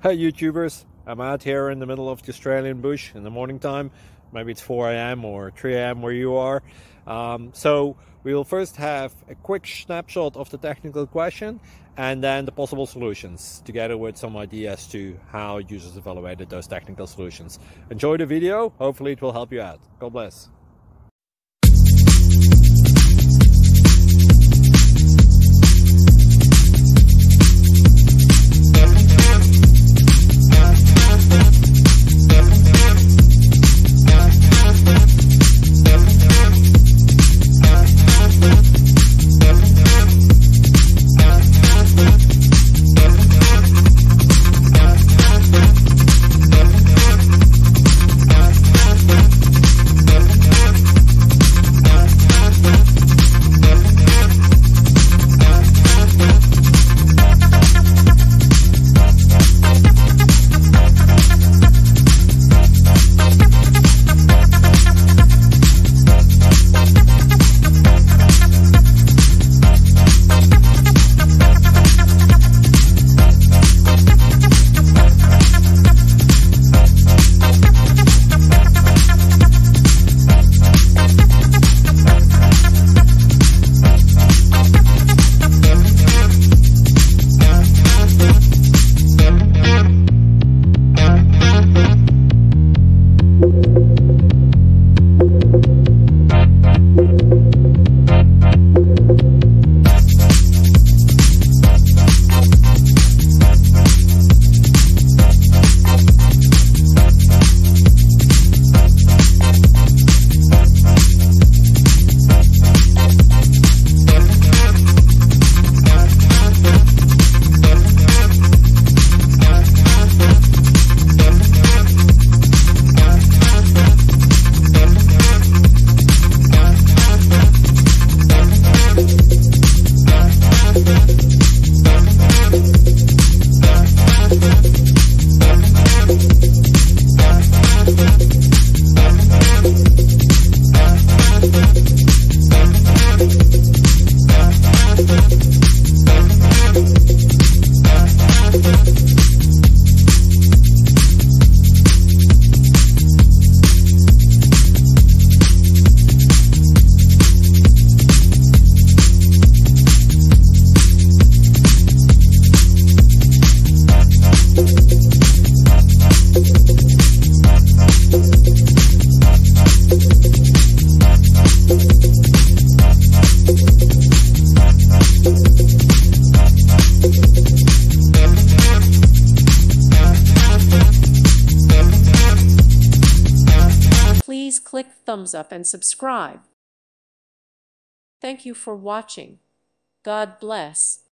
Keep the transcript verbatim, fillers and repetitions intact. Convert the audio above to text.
Hey YouTubers, I'm out here in the middle of the Australian bush in the morning time. Maybe it's four A M or three A M where you are. Um, so we will first have a quick snapshot of the technical question and then the possible solutions, together with some ideas to how users evaluated those technical solutions. Enjoy the video, hopefully it will help you out. God bless. Please click thumbs up and subscribe. Thank you for watching. God bless.